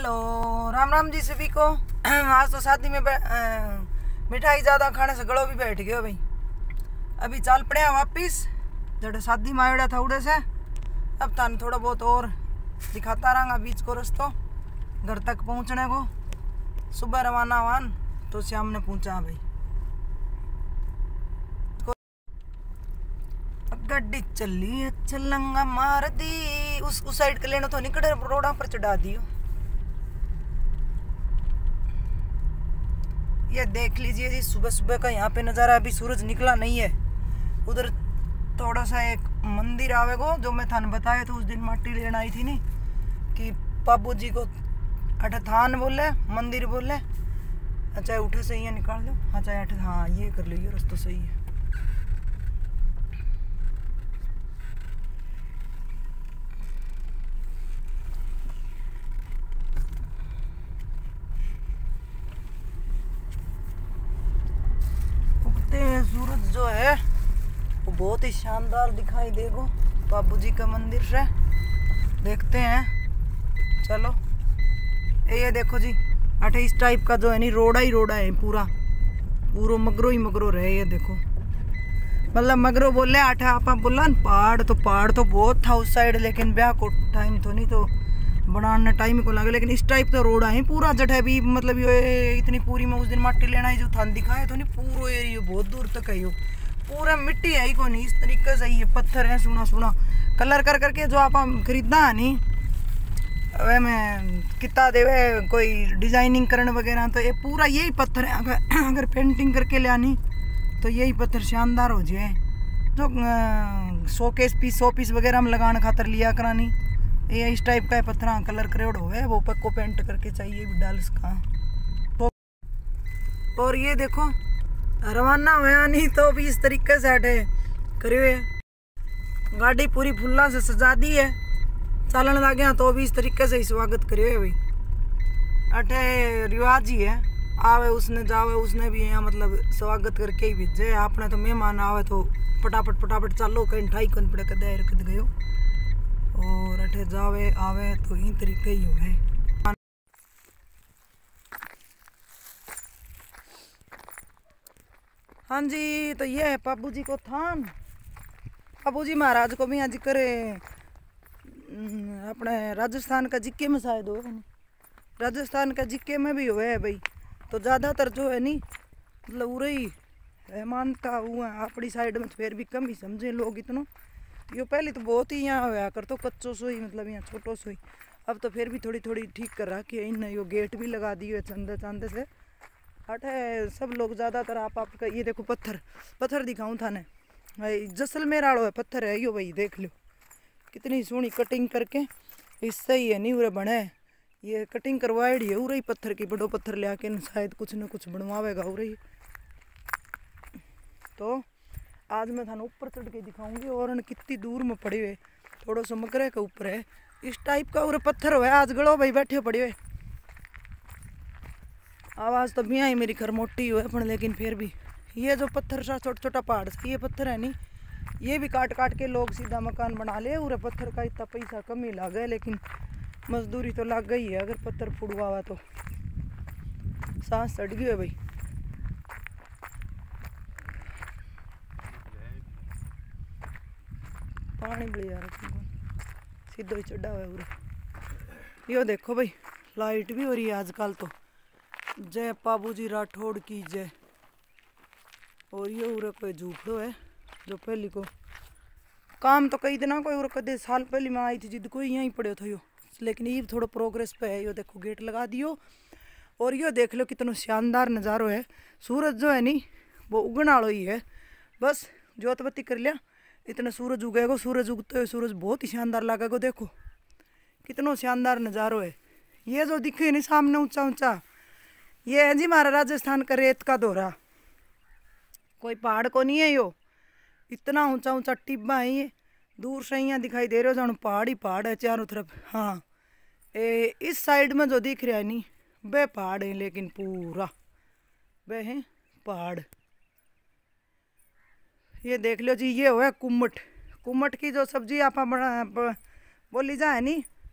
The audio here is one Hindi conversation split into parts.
हेलो, राम राम जी सभी को। आज तो शादी में मिठाई ज़्यादा खाने से गलो भी बैठ गयो भाई। अभी चाल पड़े वापिस जड़े शादी में आयोड़ा था उड़े से। अब थाने थोड़ा बहुत और दिखाता रहा बीच को रस्तो घर तक पहुँचने को। सुबह रवाना वान तो शाम ने पहुँचा भाई। गड्डी चली चलंगा मार दी उस साइड के लेना तो निकले रोड़ा पर चढ़ा दियो। ये देख लीजिए जी सुबह सुबह का यहाँ पे नज़ारा। अभी सूरज निकला नहीं है। उधर थोड़ा सा एक मंदिर आवेगो जो मैं थाने बताया था उस दिन माटी लेना आई थी नी कि बाबू जी को अठ थान बोले मंदिर बोले। अच्छा उठे से ये निकाल दो। अच्छा अठ हाँ ये कर लो, ये रास्ता सही है। सूरज जो है वो बहुत ही शानदार दिखाई देगा बाबूजी का मंदिर से। देखते हैं चलो। ये देखो जी अठे इस टाइप का जो है नी रोड़ा ही रोड़ा है पूरा पूरा मगरो ही मगरो रहे। ये देखो मतलब मगरो बोले आठे आप बोला पहाड़ तो बहुत था उस साइड, लेकिन ब्याह को टाइम तो नहीं तो बनाने टाइम को लगे। लेकिन इस टाइप का रोड है पूरा जट है भी मतलब ये इतनी पूरी में उस दिन माटी लेना है जो थान दिखाए तो नहीं पूरा एरिया बहुत दूर तक है। यो पूरा मिट्टी है ही को नहीं इस तरीके से। ये पत्थर है सुना सुना कलर कर करके जो आप खरीदना है नहीं वे में कितना देवे कोई डिजाइनिंग करने वगैरह तो ये पूरा यही पत्थर है। अगर पेंटिंग करके ले आनी तो यही पत्थर शानदार हो जाए। जो शो पीस वगैरह में लगाने खातर लिया करानी ये इस टाइप का पत्थर कलर करेड हो वो पक्को पेंट करके चाहिए भी डाल इसका। और ये देखो रवाना हुआ नहीं तो भी इस तरीके से हटे करे गाड़ी पूरी फुल्ला से सजा दी है। चालन लगे तो भी इस तरीके से ही स्वागत करे भाई। अठे रिवाज ही है आवे उसने जावे उसने भी यहाँ मतलब स्वागत करके ही भेजे। आपने तो मेहमान आवे तो फटाफट चालो कहीं ठाई कन पड़े कदे रख गयो और अठे जावे आवे तो इन तरीके ही हो है। हाँ जी तो ये है बाबू जी को थान। बाबू जी महाराज को भी आज करे अपने राजस्थान का जिक्के में शायद हो राजस्थान का जिक्के में भी हुआ है भाई। तो ज़्यादातर जो है नी मतलब उरे ही है मानता हुआ अपनी साइड में फिर भी कम ही समझे लोग इतना। यो पहले तो बहुत ही यहाँ होया कर तो कच्चो सोई मतलब यहाँ छोटो सोई। अब तो फिर भी थोड़ी ठीक कर रखी है इन। यो गेट भी लगा दिए चंदे से अठे सब लोग ज़्यादातर आपका ये देखो पत्थर दिखाऊँ था ने भाई जैसलमेर आड़ो है पत्थर है यो भाई देख लो कितनी सोहनी कटिंग करके इससे ही है नहीं उरे बने। ये कटिंग करवाई है उरे ही पत्थर की बड़ो पत्थर ले आके शायद कुछ न कुछ बनवावेगा उरे ही। तो आज मैं थाने ऊपर चढ़ के दिखाऊंगी और कितनी दूर में पड़े हुए थोड़ा सा मकरे के ऊपर है इस टाइप का उरे पत्थर हुआ आज गड़ो भाई बैठे पड़े हुए। आवाज़ तो भी आई मेरी खर मोटी हुआ है लेकिन फिर भी ये जो पत्थर सा छोटा पहाड़ से ये पत्थर है नहीं ये भी काट के लोग सीधा मकान बना ले। उरे पत्थर का इतना पैसा कम ही लगा है लेकिन मजदूरी तो लग गई है। अगर पत्थर फुड़वा हुआ तो सांस चढ़ गई है भाई। पानी बड़ी यार सीधो ही चढ़ा हुआ उरे। यो देखो भाई लाइट भी हो रही है आजकल तो। जय बाबूजी राठौड़ की जय। और ये उरे कोई झूपड़ो है जो पहली को काम तो कई दिन कोई कदे साल पहले में आई थी जिद कोई यहीं पड़े था यो। लेकिन ये थोड़ा प्रोग्रेस पे है। यो देखो गेट लगा दियो और यो देख लो कितना शानदार नज़ारो है। सूरज जो है नी वो उगन वालो ही है बस जोत बत्ती कर लिया इतना सूरज उगेगा। सूरज उगते हुए सूरज बहुत ही शानदार लगेगा। देखो कितना शानदार नज़ारो है। ये जो दिखे नहीं सामने ऊंचा ये है जी हमारा राजस्थान का रेत का दौरा। कोई पहाड़ को नहीं है यो इतना ऊंचा टिब्बा है। ये दूर से यहाँ दिखाई दे रहे हो जानो पहाड़ ही पहाड़ है चारों तरफ। हाँ इस साइड में जो दिख रहा है नहीं वे पहाड़ है लेकिन पूरा वे है पहाड़। ये देख लो जी ये हुआ कुम्मट की जो सब्जी आप बोली जाए नी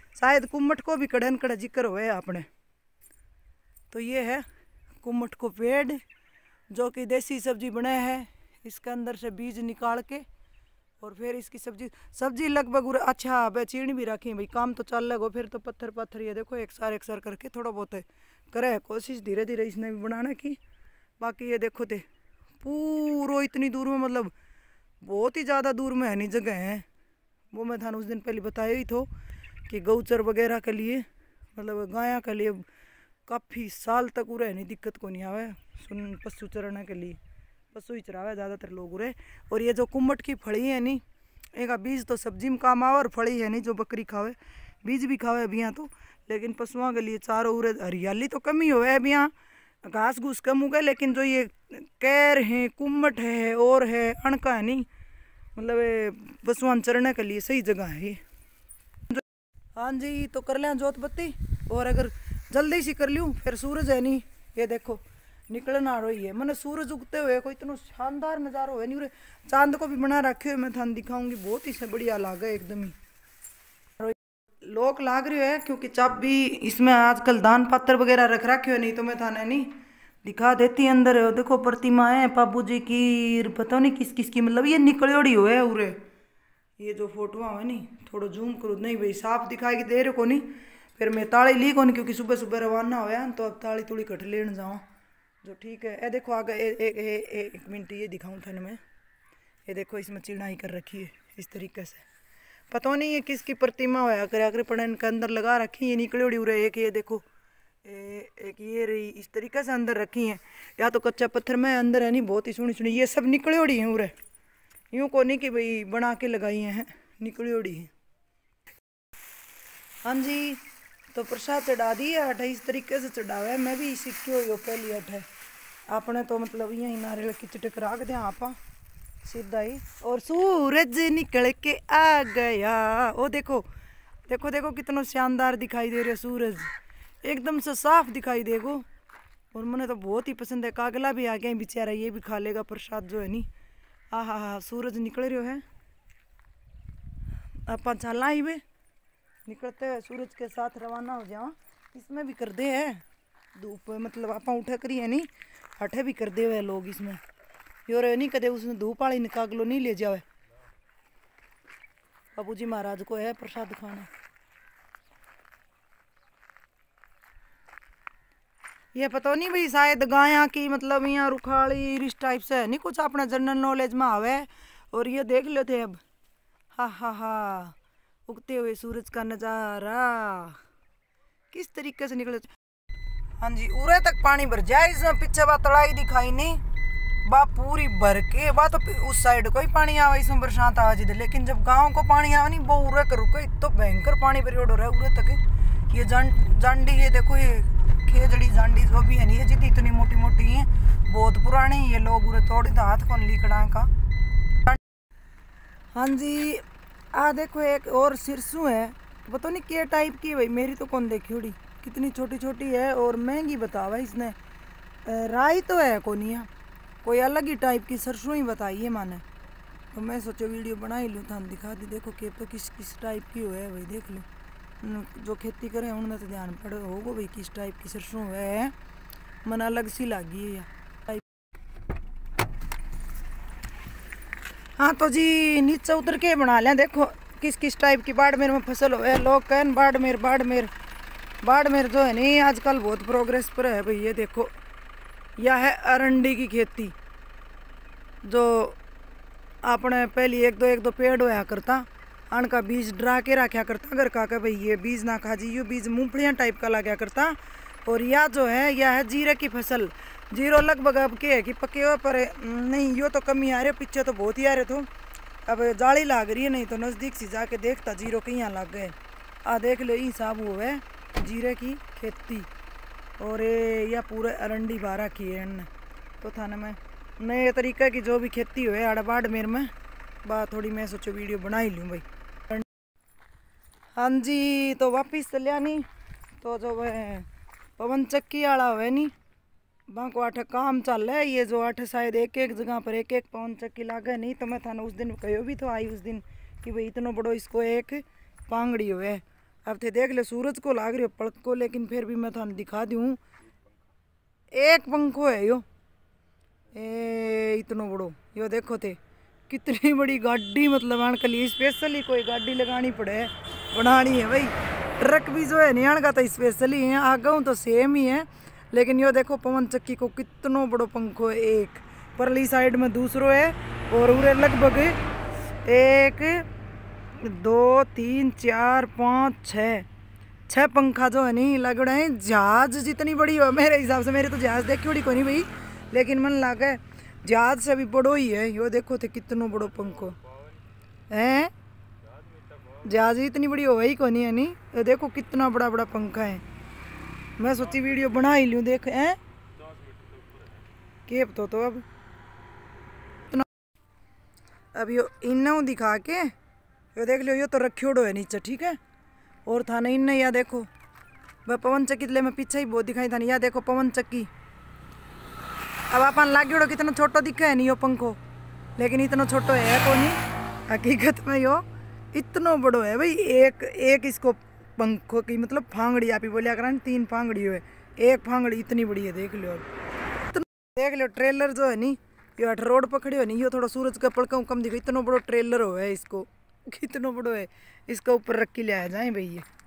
शायद कुम्मट को भी कड़न कड़ा जिक्र हुए आपने। तो ये है कुम्मट को पेड़ जो कि देसी सब्जी बनाया है, इसके अंदर से बीज निकाल के और फिर इसकी सब्जी लगभग अच्छा अब चीनी भी रखी भाई, काम तो चल लगो फिर तो पत्थर पत्थर ये देखो एक सार करके थोड़ा बहुत करे कोशिश धीरे धीरे इसने भी बनाने की। बाकी ये देखो थे पूरा इतनी दूर में, मतलब बहुत ही ज़्यादा दूर में है नहीं जगह है। वो मैं था उस दिन पहले बताया ही तो कि गौचर वगैरह के लिए, मतलब गाया के लिए काफ़ी साल तक उरे नहीं दिक्कत को नहीं आवे। सुन पशु चराने के लिए पशु ही चरावे ज़्यादातर लोग उरे। और ये जो कुम्मट की फली है नी, एक बीज तो सब्जी में काम आवे और फली है नहीं जो बकरी खावे, बीज भी खावे अभी यहाँ तो, लेकिन पशुओं के लिए चारों उरे हरियाली तो कम ही हुआ है अभी यहाँ, घास घूस कम हो गए। लेकिन जो ये कैर है, कुम्मट है और है अणका है नहीं, मतलब पशुआन चरने के लिए सही जगह है ये। हाँ जी, तो कर लें जोत बत्ती, और अगर जल्दी से कर लूँ फिर सूरज है नहीं, ये देखो निकलना रही है। मैंने सूरज उगते हुए कोई इतना शानदार नज़ारा हुआ नहीं, चांद को भी बना रखे हुए मैं थान दिखाऊंगी, बहुत ही बढ़िया लाग है एकदम ही। लोक लाग रही है क्योंकि चाप भी इसमें आजकल दान पात्र वगैरह रख रखे हुए, नहीं तो मैं थाने नहीं दिखा देती। अंदर देखो प्रतिमा है बाबू जी की, पता नहीं किस किस की, मतलब ये निकलोड़ी हुए है उरे। ये जो फोटो है नहीं थोड़ा जूम करो, नहीं भाई साफ दिखाई दे रहे को नहीं, फिर मैं ताली ली को नहीं क्योंकि सुबह सुबह रवाना होया, तो अब ताली तुड़ी कट लेने जाऊँ जो ठीक है। ये देखो आगे एक मिनट ये दिखाऊँ थाने मैं, ये देखो इसमें चिड़ाई कर रखी है इस तरीके से, पता नहीं ये किसकी प्रतिमा होया कर आकर पढ़ने के अंदर लगा रखी है निकलोड़ी उरे। एक ये देखो एक ये रही इस तरीके से अंदर रखी हैं, या तो कच्चा पत्थर में अंदर है नहीं, बहुत ही सुनी सुनी, ये सब निकलोड़ी हैं उरे, यूँ को नहीं कि भाई बना के लगाई हैं, निकलोड़ी हैं। हाँ जी, तो प्रसाद चढ़ा दिया अठ इस तरीके से चढ़ावा है, मैं भी सीखी हुई पहली अठ है आपने, तो मतलब यही नारियल की चटक रख दें आप सीधा ही। और सूरज निकल के आ गया, वो देखो देखो देखो कितना शानदार दिखाई दे रहा सूरज, एकदम से साफ दिखाई देगो। और मैंने तो बहुत ही पसंद है, कागला भी आ गया बेचारा, ये भी खा लेगा प्रसाद जो है नी। हाँ सूरज निकल रहे है, आप चलना ही वे निकलते हुए सूरज के साथ रवाना हो जाओ। इसमें भी कर दे है धूप, मतलब आप उठे करिए नहीं हठे भी कर दे हुए लोग इसमें, योर नहीं कदे उसने धूप वाली कागलो नहीं ले जावे। बाबू जी महाराज को है प्रसाद खाना। ये पता नहीं भाई शायद गाया की मतलब यहाँ रुखाड़ी इस टाइप से है नहीं, कुछ अपना जनरल नॉलेज में आवे। और ये देख लेते अब, हा उगते हुए सूरज का नज़ारा किस तरीके से निकले। हाँ जी, उरे तक पानी भर जाए, इसमें पीछे बात तड़ाई दिखाई नहीं, बा पूरी भर के बा तो उस साइड को ही पानी आवे, इसमें बरसात आवा जिधर, लेकिन जब गांव को पानी आवा नहीं वो उरे कर रुके तो भयंकर पानी परियोड हो रहा है उरे तक। ये जांडी ये देखो, ये खेजड़ी जांडी जो भी है नहीं, ये जितनी इतनी मोटी मोटी है, बहुत पुरानी, ये लोग उरे तोड़ी तो हाथ कौन लिकड़ा का। हाँ जी, आ देखो एक और सिरसू है, पता नहीं क्या टाइप की भाई, मेरी तो कौन देखी उड़ी, कितनी छोटी छोटी है और महंगी बतावा इसने। राई तो है कोनिया, कोई अलग ही टाइप की सरसों ही बताई है माने, तो मैं सोचा वीडियो बना ही लूँ था दिखा दी। देखो के तो किस टाइप की हो है भाई, देख लो जो खेती करे उनमें तो ध्यान पड़े होगा भाई किस टाइप की सरसों है, मन अलग सी लगी है टाइप। हाँ तो जी नीचे उतर के बना लें, देखो किस टाइप की बाड़मेर में फसल हो है। लोग कहन बाड़मेर जो है नहीं आजकल बहुत प्रोग्रेस पर है भाई। ये देखो यह है अरंडी की खेती, जो आपने पहले एक दो पेड़ होया करता, अनका बीज डरा के रखा करता घर का भाई ये बीज ना खा जी, ये बीज मूंगफलियाँ टाइप का लगा करता। और यह जो है यह है जीरे की फसल, जीरो लगभग अब के है कि पके हुए पर नहीं, यो तो कमी आ रहे, पीछे तो बहुत ही आ रहे थे, अब जाली लाग रही है, नहीं तो नज़दीक से जाके देखता जीरो कहीं लग गए। आ देख लो हिसाब हुआ है जीरे की खेती। और यह पूरे अरंडी बारा की है इनने, तो थाने में नए तरीके की जो भी खेती हुए आड़ा बाड़मेर में, बात थोड़ी मैं सोचो वीडियो बना ही लूँ भाई। हाँ जी, तो वापिस चलिया नहीं, तो जो वह पवन चक्की आड़ा हुए नहीं वहाँ को आठ काम चल रहा है, ये जो आठ शायद एक जगह पर एक पवन चक्की लागे नहीं, तो मैं थाने उस दिन कहो भी तो आई उस दिन कि भाई इतना बड़ो इसको एक पांगड़ी हुए अब थे देख ले सूरज को लाग रही हो पलक को, लेकिन फिर भी मैं थाने दिखा दूँ। एक पंखो है यो, ए इतनो बड़ो। यो देखो थे कितनी बड़ी गाड़ी, मतलब आने के लिए स्पेशली कोई गाड़ी लगानी पड़े, बनानी है भाई। ट्रक भी जो है नियाण का तो स्पेशली है, आगे तो सेम ही है। लेकिन यो देखो पवन चक्की को कितनो बड़ो पंखो है, एक परली साइड में दूसरो है, और उरे लगभग 1 2 3 4 5 6 पंखा जो है नहीं लग रहे हैं। जहाज जितनी बड़ी हो मेरे हिसाब से, मेरे तो जहाज देखी बड़ी कोई नहीं भाई, लेकिन मन लगा जहाज से भी बड़ो ही है। यो देखो थे कितनो बड़ो पंखो है, जहाज इतनी बड़ी हो ही कोनी है नहीं। ये देखो कितना बड़ा बड़ा पंखा है। मैं सोची वीडियो बना ही लूँ, देख हैं के तो अब इतना। अब यो इन्ना दिखा के यो देख लो, यो तो रखियोड़ो है नीचे, ठीक है। और था नहीं इन्ना, या देखो वह पवन चक्की ले मैं पीछे ही बहुत दिखाई था नहीं, या देखो पवन चक्की। अब अपन लागियोड़ो कितना छोटो दिखा है नहीं यो पंखो, लेकिन इतना छोटो है को नहीं, हकीकत में यो इतना बड़ो है भाई। एक इसको पंखों की मतलब फांगड़ी आप ही बोलिया करा, 3 फांगड़ी है, एक फांगड़ी इतनी बड़ी है। देख लो देख लो ट्रेलर जो है नी, यो अठ रोड पकड़े हो नहीं, यो थोड़ा सूरज का पड़का कम दिखा, इतना बड़ो ट्रेलर हो है इसको, कितना बड़ो है, इसका ऊपर रख के ले आया जाए भाई ये।